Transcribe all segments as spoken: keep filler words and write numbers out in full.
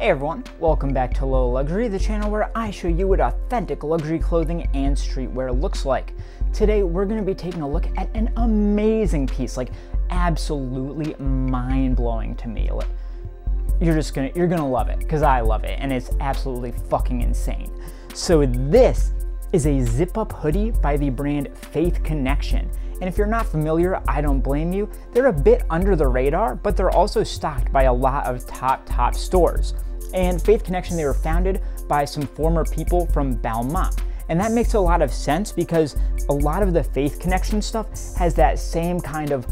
Hey everyone, welcome back to Low Luxury, the channel where I show you what authentic luxury clothing and streetwear looks like. Today we're going to be taking a look at an amazing piece, like absolutely mind-blowing to me. You're just gonna, you're gonna love it, because I love it, and it's absolutely fucking insane. So this is a zip-up hoodie by the brand Faith Connexion. And if you're not familiar, I don't blame you. They're a bit under the radar, but they're also stocked by a lot of top, top stores. And Faith Connexion, they were founded by some former people from Belmont. And that makes a lot of sense because a lot of the Faith Connexion stuff has that same kind of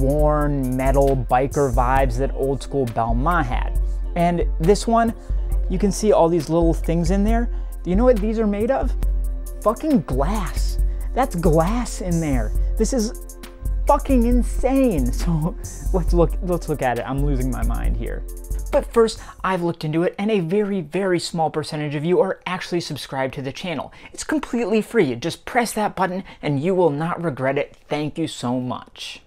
worn metal biker vibes that old school Belmont had. And this one, you can see all these little things in there. Do you know what these are made of? Fucking glass. That's glass in there. This is fucking insane. So let's look, let's look at it. I'm losing my mind here. But first, I've looked into it, and a very, very small percentage of you are actually subscribed to the channel. It's completely free. Just press that button and you will not regret it. Thank you so much.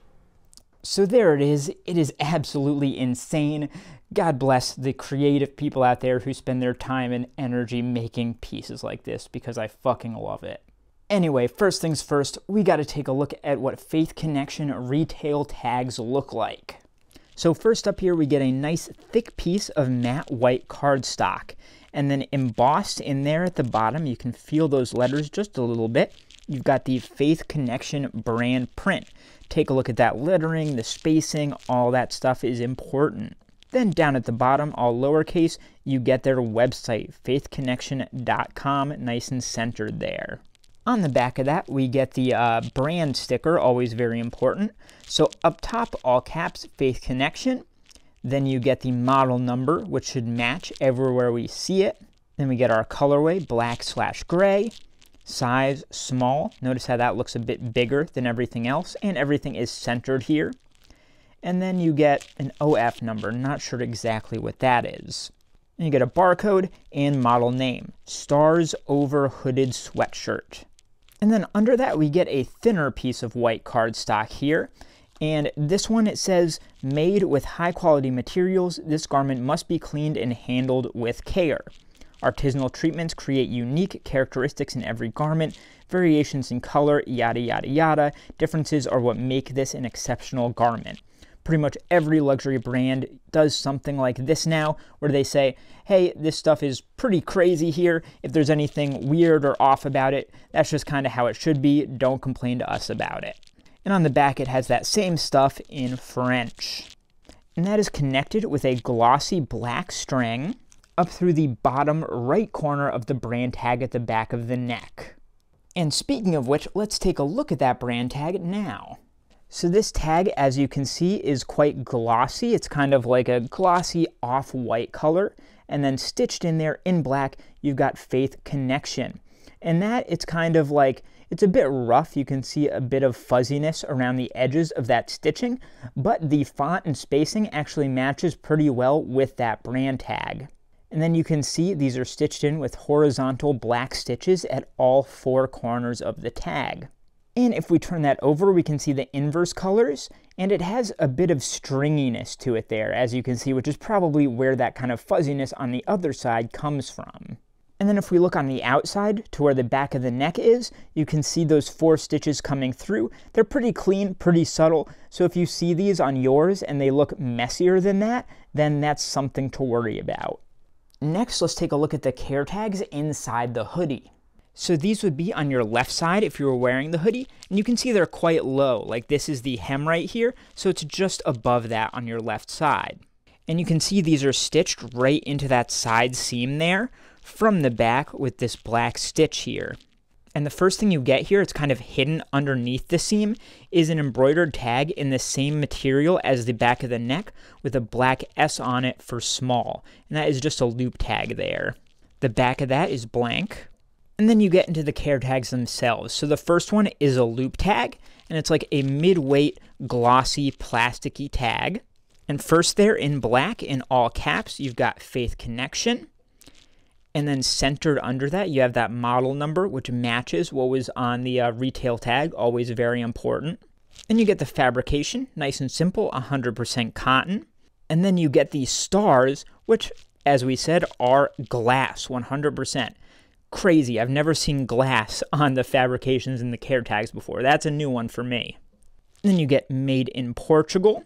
So there it is. It is absolutely insane. God bless the creative people out there who spend their time and energy making pieces like this, because I fucking love it. Anyway, first things first, we got to take a look at what Faith Connexion retail tags look like. So first up here, we get a nice thick piece of matte white cardstock, and then embossed in there at the bottom, you can feel those letters just a little bit. You've got the Faith Connexion brand print. Take a look at that lettering, the spacing, all that stuff is important. Then down at the bottom, all lowercase, you get their website, faith connexion dot com, nice and centered there. On the back of that, we get the uh, brand sticker, always very important. So up top, all caps, Faith Connexion. Then you get the model number, which should match everywhere we see it. Then we get our colorway, black slash gray. Size, small. Notice how that looks a bit bigger than everything else, and everything is centered here. And then you get an O F number, not sure exactly what that is. And you get a barcode and model name, Stars Over Hooded Sweatshirt. And then under that, we get a thinner piece of white cardstock here. And this one, it says, made with high quality materials, this garment must be cleaned and handled with care. Artisanal treatments create unique characteristics in every garment. Variations in color, yada, yada, yada. Differences are what make this an exceptional garment. Pretty much every luxury brand does something like this now, where they say, hey, this stuff is pretty crazy here. If there's anything weird or off about it, that's just kind of how it should be. Don't complain to us about it. And on the back, it has that same stuff in French. And that is connected with a glossy black string up through the bottom right corner of the brand tag at the back of the neck. And speaking of which, let's take a look at that brand tag now. So this tag, as you can see, is quite glossy. It's kind of like a glossy off-white color. And then stitched in there in black, you've got Faith Connexion. And that, it's kind of like, it's a bit rough. You can see a bit of fuzziness around the edges of that stitching, but the font and spacing actually matches pretty well with that brand tag. And then you can see these are stitched in with horizontal black stitches at all four corners of the tag. And if we turn that over, we can see the inverse colors, and it has a bit of stringiness to it there, as you can see, which is probably where that kind of fuzziness on the other side comes from. And then if we look on the outside to where the back of the neck is, you can see those four stitches coming through. They're pretty clean, pretty subtle, so if you see these on yours and they look messier than that, then that's something to worry about. Next, let's take a look at the care tags inside the hoodie. So these would be on your left side if you were wearing the hoodie, and you can see they're quite low, like this is the hem right here, so it's just above that on your left side. And you can see these are stitched right into that side seam there from the back with this black stitch here. And the first thing you get here, it's kind of hidden underneath the seam, is an embroidered tag in the same material as the back of the neck with a black S on it for small, and that is just a loop tag there. The back of that is blank. And then you get into the care tags themselves. So the first one is a loop tag, and it's like a mid-weight, glossy, plasticky tag. And first there in black, in all caps, you've got Faith Connexion. And then centered under that, you have that model number, which matches what was on the uh, retail tag, always very important. And you get the fabrication, nice and simple, one hundred percent cotton. And then you get these stars, which as we said, are glass, one hundred percent. Crazy. I've never seen glass on the fabrications and the care tags before. That's a new one for me. Then you get Made in Portugal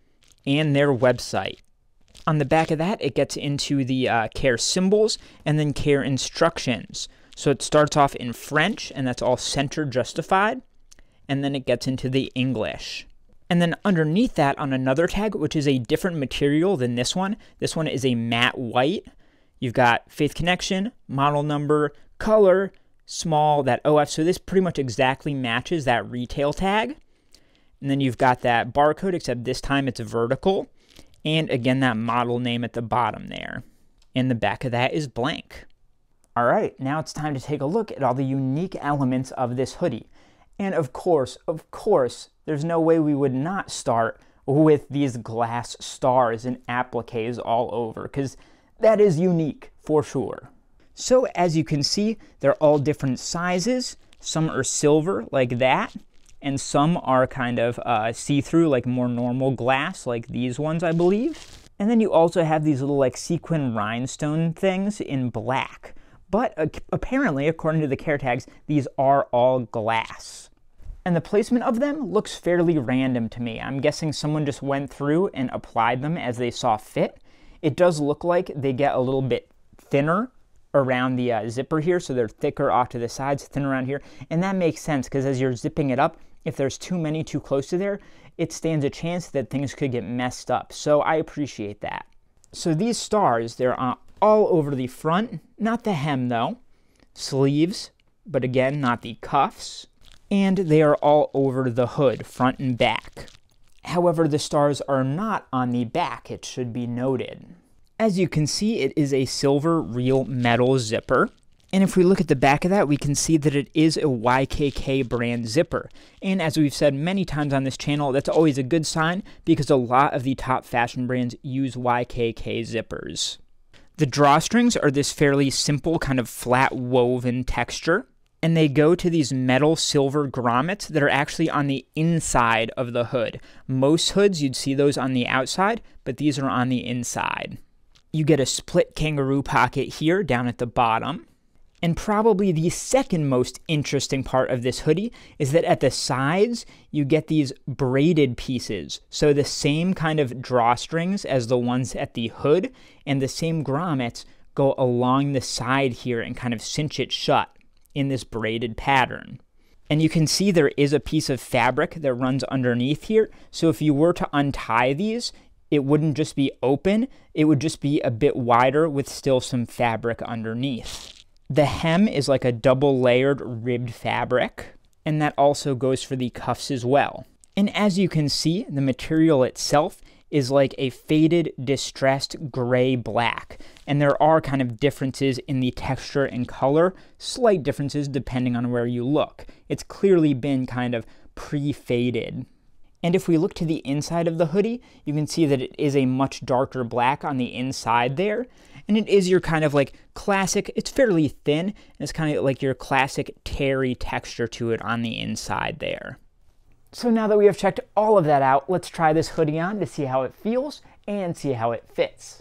and their website. On the back of that, it gets into the uh, care symbols and then care instructions. So it starts off in French, and that's all center justified, and then it gets into the English. And then underneath that on another tag, which is a different material than this one, this one is a matte white. You've got Faith Connexion, model number, color, small, that O F. So this pretty much exactly matches that retail tag. And then you've got that barcode, except this time it's vertical. And again, that model name at the bottom there. And the back of that is blank. All right, now it's time to take a look at all the unique elements of this hoodie. And of course, of course, there's no way we would not start with these glass stars and appliques all over, because that is unique for sure. So as you can see, they're all different sizes. Some are silver like that, and some are kind of uh, see-through, like more normal glass, like these ones, I believe. And then you also have these little like sequin rhinestone things in black. But uh, apparently, according to the care tags, these are all glass. And the placement of them looks fairly random to me. I'm guessing someone just went through and applied them as they saw fit. It does look like they get a little bit thinner around the uh, zipper here, so they're thicker off to the sides, thinner around here. And that makes sense, because as you're zipping it up, if there's too many too close to there, it stands a chance that things could get messed up. So I appreciate that. So these stars, they're uh, all over the front, not the hem though. Sleeves, but again, not the cuffs. And they are all over the hood, front and back. However, the stars are not on the back, it should be noted. As you can see, it is a silver real metal zipper. And if we look at the back of that, we can see that it is a Y K K brand zipper. And as we've said many times on this channel, that's always a good sign, because a lot of the top fashion brands use Y K K zippers. The drawstrings are this fairly simple kind of flat woven texture, and they go to these metal silver grommets that are actually on the inside of the hood. Most hoods, you'd see those on the outside, but these are on the inside. You get a split kangaroo pocket here down at the bottom. And probably the second most interesting part of this hoodie is that at the sides, you get these braided pieces. So the same kind of drawstrings as the ones at the hood, and the same grommets go along the side here and kind of cinch it shut in this braided pattern. And you can see there is a piece of fabric that runs underneath here. So if you were to untie these, it wouldn't just be open, it would just be a bit wider with still some fabric underneath. The hem is like a double layered ribbed fabric, and that also goes for the cuffs as well. And as you can see, the material itself is like a faded, distressed gray black. And there are kind of differences in the texture and color, slight differences depending on where you look. It's clearly been kind of pre-faded. And if we look to the inside of the hoodie, you can see that it is a much darker black on the inside there. And it is your kind of like classic, it's fairly thin, and it's kind of like your classic terry texture to it on the inside there. So now that we have checked all of that out, let's try this hoodie on to see how it feels and see how it fits.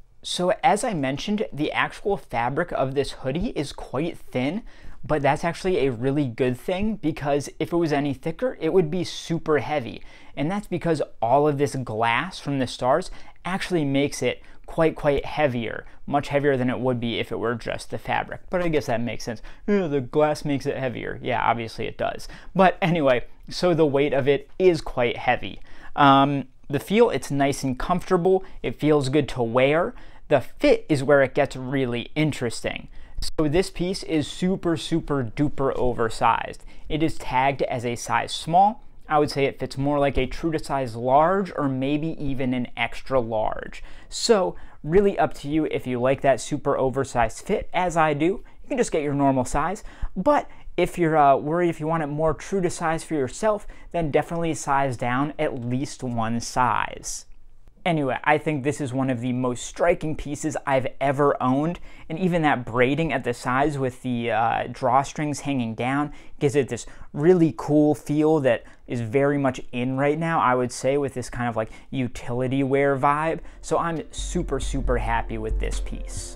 So as I mentioned, the actual fabric of this hoodie is quite thin, but that's actually a really good thing, because if it was any thicker, it would be super heavy. And that's because all of this glass from the stars actually makes it quite, quite heavier, much heavier than it would be if it were just the fabric. But I guess that makes sense. Yeah, the glass makes it heavier. Yeah, obviously it does. But anyway, so the weight of it is quite heavy. Um, the feel, it's nice and comfortable. It feels good to wear. The fit is where it gets really interesting. So this piece is super, super duper oversized. It is tagged as a size small. I would say it fits more like a true to size large, or maybe even an extra large. So really up to you if you like that super oversized fit. As I do, you can just get your normal size. But if you're uh, worried if you want it more true to size for yourself, then definitely size down at least one size. Anyway, I think this is one of the most striking pieces I've ever owned, and even that braiding at the sides with the uh, drawstrings hanging down gives it this really cool feel that is very much in right now, I would say, with this kind of like utility wear vibe. So I'm super, super happy with this piece.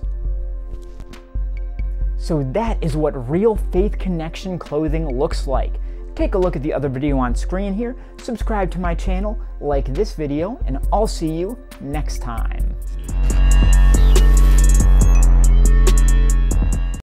So that is what real Faith Connexion clothing looks like. Take a look at the other video on screen here, subscribe to my channel, like this video, and I'll see you next time.